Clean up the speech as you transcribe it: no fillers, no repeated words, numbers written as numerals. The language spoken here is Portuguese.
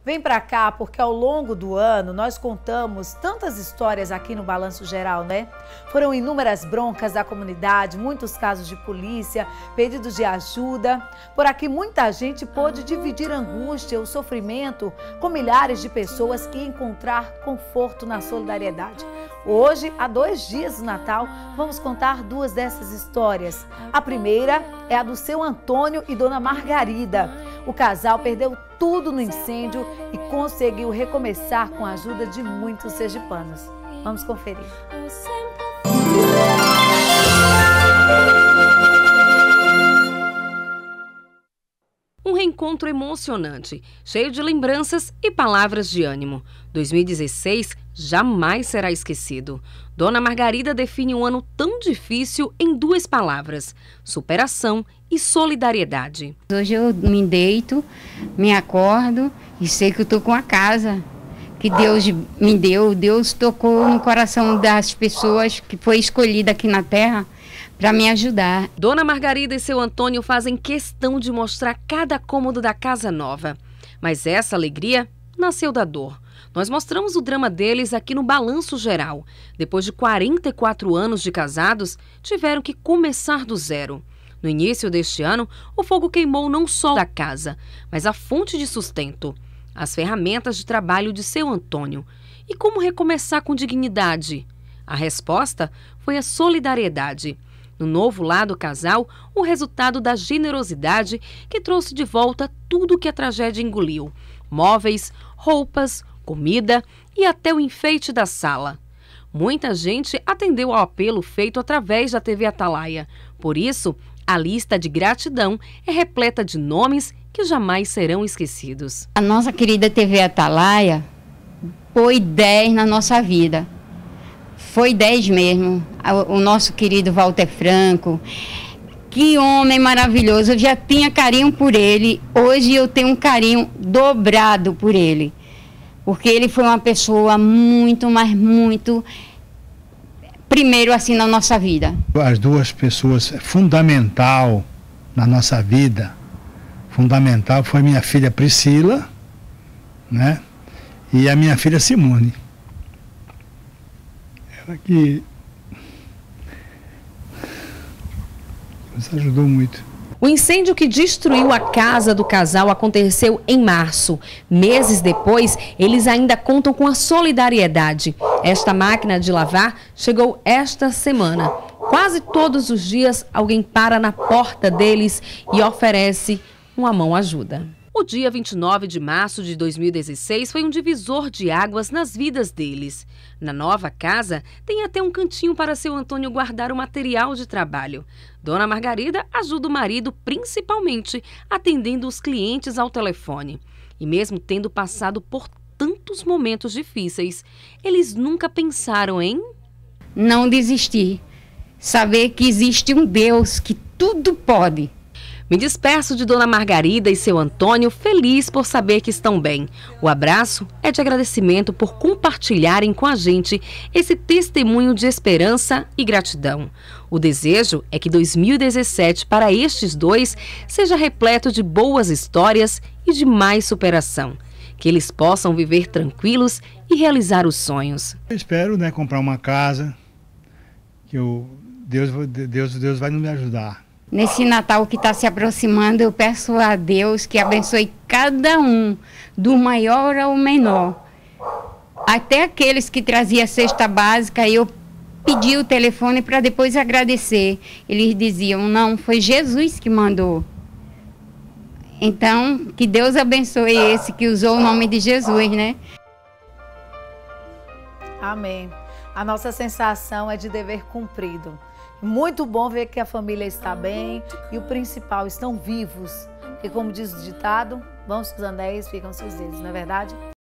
Vem pra cá porque ao longo do ano nós contamos tantas histórias aqui no Balanço Geral, né? Foram inúmeras broncas da comunidade, muitos casos de polícia, pedidos de ajuda. Por aqui muita gente pôde dividir a angústia, o sofrimento com milhares de pessoas e encontrar conforto na solidariedade. Hoje, há 2 dias do Natal, vamos contar 2 dessas histórias. A primeira é a do seu Antônio e Dona Margarida. O casal perdeu tudo no incêndio e conseguiu recomeçar com a ajuda de muitos sergipanos. Vamos conferir. Um reencontro emocionante, cheio de lembranças e palavras de ânimo. 2016 jamais será esquecido. Dona Margarida define um ano tão difícil em 2 palavras: superação e solidariedade. Hoje eu me deito, me acordo e sei que eu estou com a casa que Deus me deu. Deus tocou no coração das pessoas que foi escolhida aqui na terra para me ajudar. Dona Margarida e seu Antônio fazem questão de mostrar cada cômodo da casa nova. Mas essa alegria nasceu da dor. Nós mostramos o drama deles aqui no Balanço Geral. Depois de 44 anos de casados, tiveram que começar do zero. No início deste ano, o fogo queimou não só a casa, mas a fonte de sustento, as ferramentas de trabalho de seu Antônio. E como recomeçar com dignidade? A resposta foi a solidariedade. No novo lar do casal, o resultado da generosidade que trouxe de volta tudo que a tragédia engoliu: móveis, roupas, comida e até o enfeite da sala. Muita gente atendeu ao apelo feito através da TV Atalaia. Por isso, a lista de gratidão é repleta de nomes que jamais serão esquecidos. A nossa querida TV Atalaia foi 10 na nossa vida. Foi 10 mesmo. O nosso querido Walter Franco, que homem maravilhoso. Eu já tinha carinho por ele, hoje eu tenho um carinho dobrado por ele. Porque ele foi uma pessoa muito, mas muito, primeiro assim na nossa vida. As 2 pessoas fundamental na nossa vida, fundamental foi minha filha Priscila, né? E a minha filha Simone. Ela que nos ajudou muito. O incêndio que destruiu a casa do casal aconteceu em março. Meses depois, eles ainda contam com a solidariedade. Esta máquina de lavar chegou esta semana. Quase todos os dias, alguém para na porta deles e oferece uma mão ajuda. O dia 29 de março de 2016 foi um divisor de águas nas vidas deles. Na nova casa, tem até um cantinho para seu Antônio guardar o material de trabalho. Dona Margarida ajuda o marido principalmente atendendo os clientes ao telefone. E mesmo tendo passado por tantos momentos difíceis, eles nunca pensaram em não desistir. Saber que existe um Deus que tudo pode. Me despeço de Dona Margarida e seu Antônio, feliz por saber que estão bem. O abraço é de agradecimento por compartilharem com a gente esse testemunho de esperança e gratidão. O desejo é que 2017 para estes 2 seja repleto de boas histórias e de mais superação. Que eles possam viver tranquilos e realizar os sonhos. Eu espero, né, comprar uma casa, que Deus vai nos ajudar. Nesse Natal que está se aproximando, eu peço a Deus que abençoe cada um, do maior ao menor. Até aqueles que traziam a cesta básica, eu pedi o telefone para depois agradecer. Eles diziam, não, foi Jesus que mandou. Então, que Deus abençoe esse que usou o nome de Jesus, né? Amém. A nossa sensação é de dever cumprido. Muito bom ver que a família está bem e o principal, estão vivos. Porque como diz o ditado, vão seus anéis, ficam seus dedos, não é verdade?